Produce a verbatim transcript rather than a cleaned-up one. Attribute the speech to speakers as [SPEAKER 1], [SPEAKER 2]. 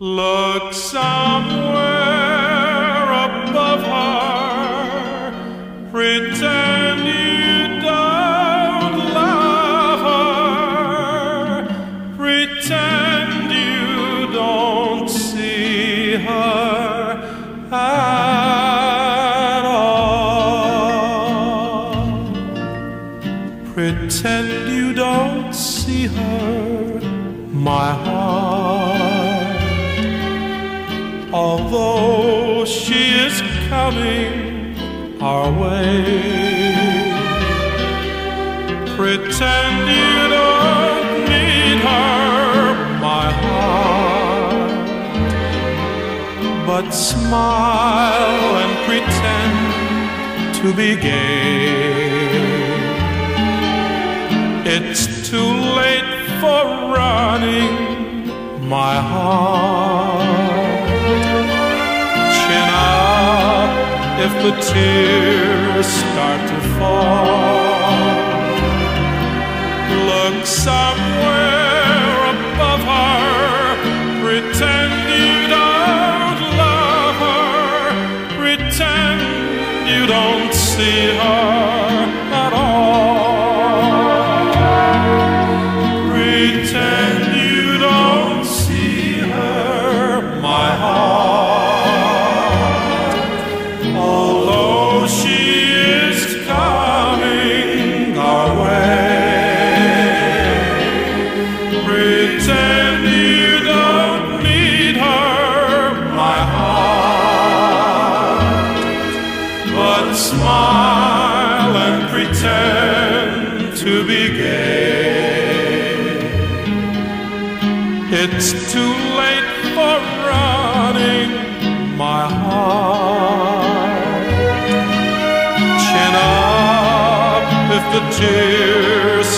[SPEAKER 1] Look somewhere above her, pretend you don't love her, pretend you don't see her at all. Pretend you don't see her, my heart. Although she is coming our way, pretend you don't need her, my heart. But smile and pretend to be gay. It's too late for running, my heart. Chin up if the tears start to fall. Look somewhere above her, pretend you don't love her, pretend you don't see her at all. Pretend you don't see her, my heart. Although she is coming our way, pretend you don't need her, my heart. But smile and pretend to be gay. It's too late for running, my heart. Chin up if the tears